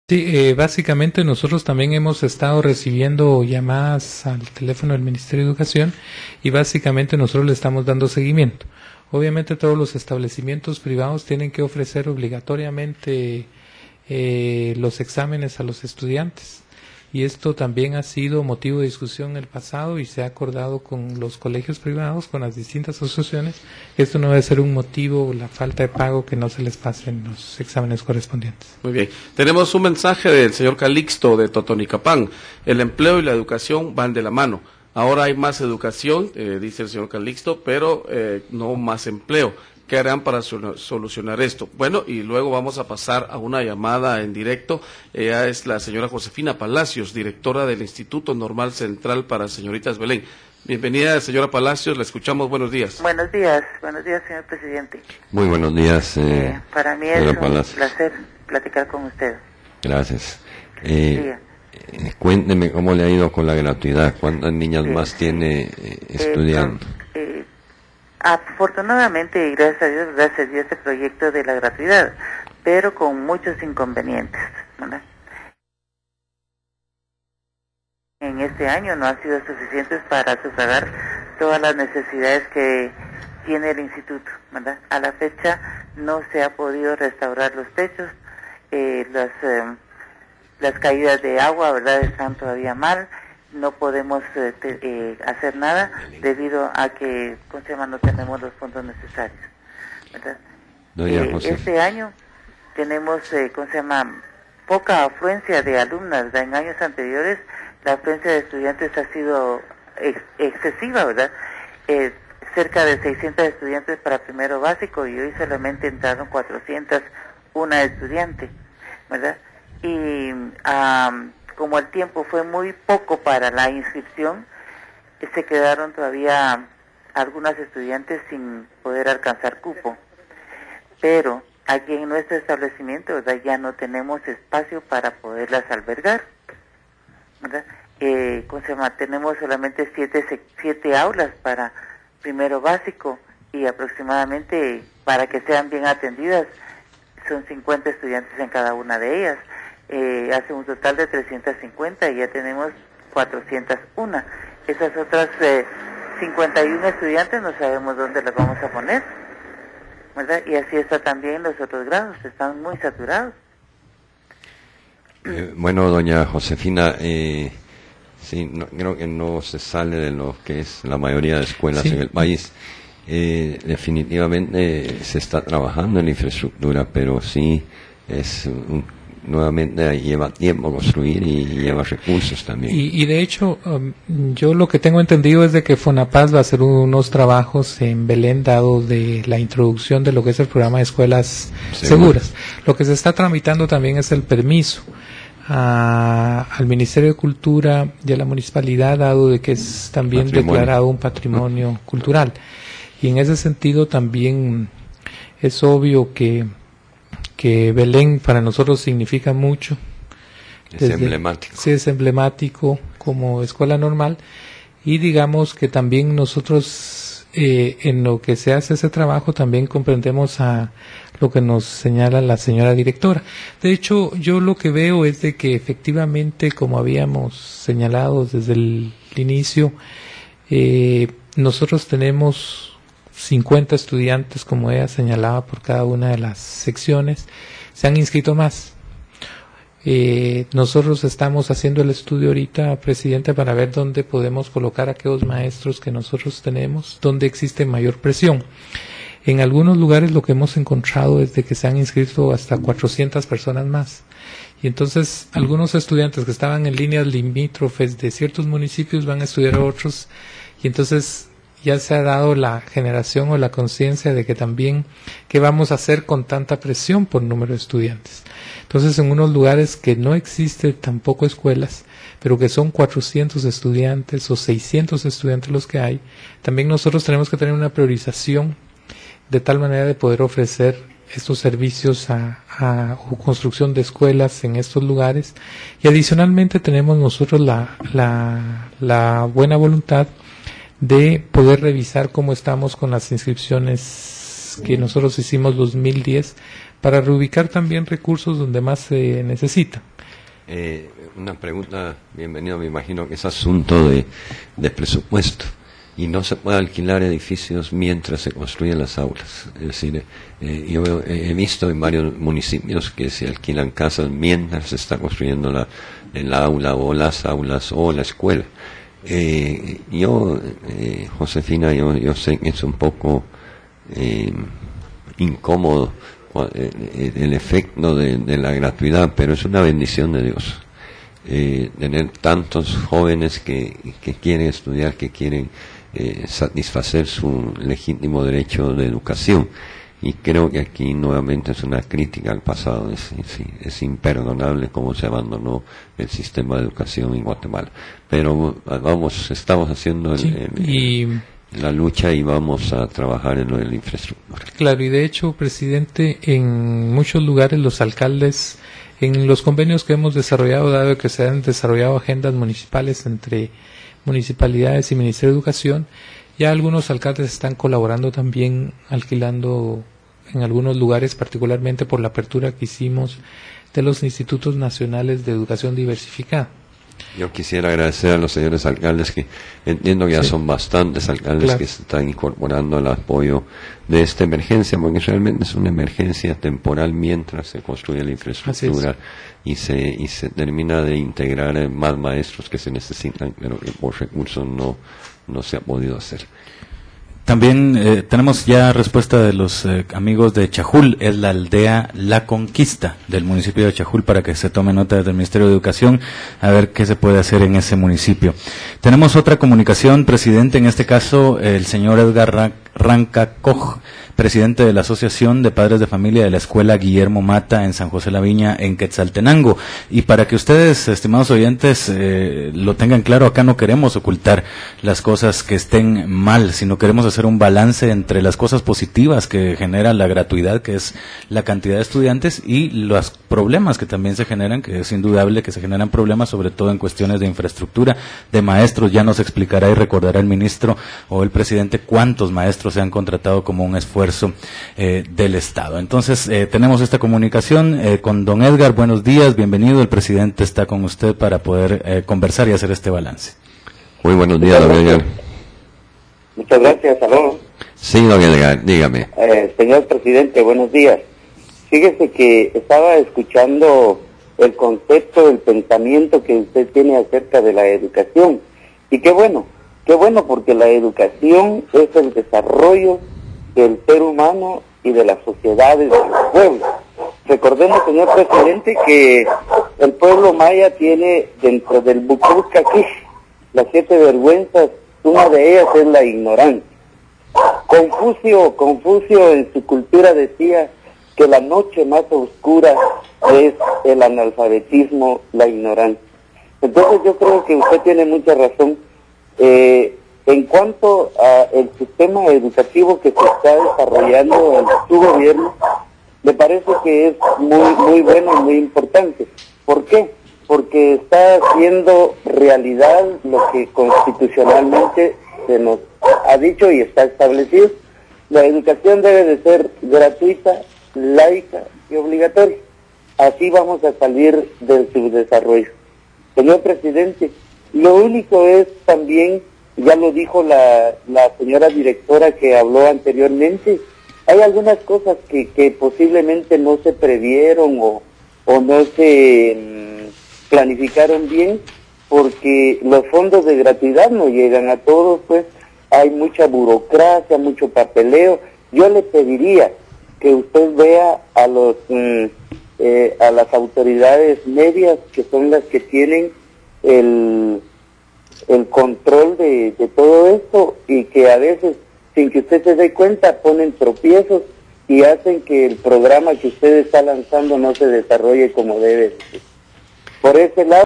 Sí, básicamente nosotros también hemos estado recibiendo llamadas al teléfono del Ministerio de Educación y básicamente nosotros le estamos dando seguimiento. Obviamente todos los establecimientos privados tienen que ofrecer obligatoriamente los exámenes a los estudiantes y esto también ha sido motivo de discusión en el pasado y se ha acordado con los colegios privados, con las distintas asociaciones, que esto no debe ser un motivo, la falta de pago, que no se les pasen los exámenes correspondientes. Muy bien. Tenemos un mensaje del señor Calixto de Totonicapán. El empleo y la educación van de la mano. Ahora hay más educación, dice el señor Calixto, pero no más empleo. ¿Qué harán para solucionar esto? Bueno, y luego vamos a pasar a una llamada en directo. Ella es la señora Josefina Palacios, directora del Instituto Normal Central para Señoritas Belén. Bienvenida, señora Palacios, la escuchamos. Buenos días, señor presidente. Muy buenos días. Para mí es un placer platicar con usted. Gracias. Cuénteme cómo le ha ido con la gratuidad, cuántas niñas más tiene estudiando. Afortunadamente, y gracias a Dios, se dio este proyecto de la gratuidad, pero con muchos inconvenientes, ¿verdad? En este año no han sido suficientes para sufragar todas las necesidades que tiene el instituto, ¿verdad? A la fecha no se ha podido restaurar los techos, las caídas de agua, ¿verdad?, están todavía mal. No podemos hacer nada debido a que, no tenemos los fondos necesarios, ¿verdad? Este año tenemos, poca afluencia de alumnas, ¿verdad? En años anteriores la afluencia de estudiantes ha sido excesiva, ¿verdad? Cerca de 600 estudiantes para primero básico y hoy solamente entraron 401 estudiantes, ¿verdad? Y como el tiempo fue muy poco para la inscripción, se quedaron todavía algunas estudiantes sin poder alcanzar cupo. Pero aquí en nuestro establecimiento, ¿verdad?, ya no tenemos espacio para poderlas albergar, ¿verdad? Tenemos solamente siete aulas para primero básico y aproximadamente, para que sean bien atendidas, son 50 estudiantes en cada una de ellas. Hace un total de 350 y ya tenemos 401. Esas otras 51 estudiantes no sabemos dónde las vamos a poner, ¿verdad? Y así está también los otros grados, están muy saturados. Bueno, doña Josefina, sí, creo que no se sale de lo que es la mayoría de escuelas en el país. Definitivamente se está trabajando en la infraestructura, pero sí es nuevamente lleva tiempo construir y lleva recursos también. Y de hecho, yo lo que tengo entendido es de que FONAPAS va a hacer unos trabajos en Belén, dado de la introducción de lo que es el programa de escuelas seguras. Lo que se está tramitando también es el permiso al Ministerio de Cultura y a la municipalidad, dado de que es también declarado un patrimonio cultural. Y en ese sentido también es obvio que Belén para nosotros significa mucho. Es emblemático. Sí, es emblemático como escuela normal y digamos que también nosotros en lo que se hace ese trabajo también comprendemos a lo que nos señala la señora directora. De hecho, yo lo que veo es de que efectivamente, como habíamos señalado desde el inicio, nosotros tenemos 50 estudiantes, como ella señalaba, por cada una de las secciones. Se han inscrito más. Nosotros estamos haciendo el estudio ahorita, presidente, para ver dónde podemos colocar a aquellos maestros que nosotros tenemos, donde existe mayor presión. En algunos lugares lo que hemos encontrado es de que se han inscrito hasta 400 personas más. Y entonces algunos estudiantes que estaban en líneas limítrofes de ciertos municipios van a estudiar a otros, y entonces ya se ha dado la generación o la conciencia de que también, ¿qué vamos a hacer con tanta presión por número de estudiantes? Entonces, en unos lugares que no existe tampoco escuelas, pero que son 400 estudiantes o 600 estudiantes los que hay, también nosotros tenemos que tener una priorización de tal manera de poder ofrecer estos servicios o construcción de escuelas en estos lugares. Y adicionalmente tenemos nosotros la buena voluntad de poder revisar cómo estamos con las inscripciones que nosotros hicimos 2010 para reubicar también recursos donde más se necesita. Una pregunta, bienvenido, me imagino que es asunto de presupuesto. Y no se puede alquilar edificios mientras se construyen las aulas. Es decir, yo he visto en varios municipios que se alquilan casas mientras se está construyendo el aula o las aulas o la escuela. Josefina, yo sé que es un poco incómodo el efecto de la gratuidad, pero es una bendición de Dios. Tener tantos jóvenes que quieren estudiar, que quieren satisfacer su legítimo derecho de educación, y creo que aquí nuevamente es una crítica al pasado. Es imperdonable cómo se abandonó el sistema de educación en Guatemala, pero estamos haciendo la lucha y vamos a trabajar en lo de la infraestructura. Claro, y de hecho, presidente, en muchos lugares los alcaldes, en los convenios que hemos desarrollado, dado que se han desarrollado agendas municipales entre municipalidades y Ministerio de Educación, ya algunos alcaldes están colaborando también, alquilando en algunos lugares, particularmente por la apertura que hicimos de los institutos nacionales de educación diversificada. Yo quisiera agradecer a los señores alcaldes, que entiendo que ya son bastantes alcaldes, claro, que se están incorporando al apoyo de esta emergencia, porque realmente es una emergencia temporal mientras se construye la infraestructura y se termina de integrar más maestros que se necesitan, pero que por recursos no se ha podido hacer. También tenemos ya respuesta de los amigos de Chajul, es la aldea La Conquista del municipio de Chajul, para que se tome nota del Ministerio de Educación, a ver qué se puede hacer en ese municipio. Tenemos otra comunicación, presidente, en este caso el señor Edgar Ranca Koch, presidente de la Asociación de Padres de Familia de la Escuela Guillermo Mata en San José La Viña, en Quetzaltenango. Y para que ustedes, estimados oyentes, lo tengan claro, acá no queremos ocultar las cosas que estén mal, sino queremos hacer un balance entre las cosas positivas que genera la gratuidad, que es la cantidad de estudiantes, y los problemas que también se generan, que es indudable que se generan problemas, sobre todo en cuestiones de infraestructura, de maestros. Ya nos explicará y recordará el ministro o el presidente cuántos maestros se han contratado como un esfuerzo del Estado. Entonces, tenemos esta comunicación con don Edgar. Buenos días, bienvenido. El presidente está con usted para poder conversar y hacer este balance. Muy buenos días, don Edgar. Muchas gracias, aló. Sí, don Edgar, dígame. Señor presidente, buenos días. Fíjese que estaba escuchando el concepto, el pensamiento que usted tiene acerca de la educación. Y qué bueno porque la educación es el desarrollo del ser humano y de las sociedades del pueblo. Recordemos, señor presidente, que el pueblo maya tiene dentro del Bucurcaquish las 7 vergüenzas. Una de ellas es la ignorancia. Confucio en su cultura decía que la noche más oscura es el analfabetismo, la ignorancia. Entonces yo creo que usted tiene mucha razón. En cuanto al sistema educativo que se está desarrollando en su gobierno, me parece que es muy bueno y muy importante. ¿Por qué? Porque está haciendo realidad lo que constitucionalmente se nos ha dicho y está establecido. La educación debe de ser gratuita, laica y obligatoria. Así vamos a salir del subdesarrollo. Señor presidente, lo único es también, ya lo dijo la señora directora que habló anteriormente, hay algunas cosas que posiblemente no se previeron o no se planificaron bien, porque los fondos de gratuidad no llegan a todos, pues hay mucha burocracia, mucho papeleo. Yo le pediría que usted vea a las autoridades medias, que son las que tienen el control de todo esto, y que a veces, sin que usted se dé cuenta, ponen tropiezos y hacen que el programa que usted está lanzando no se desarrolle como debe. Por ese lado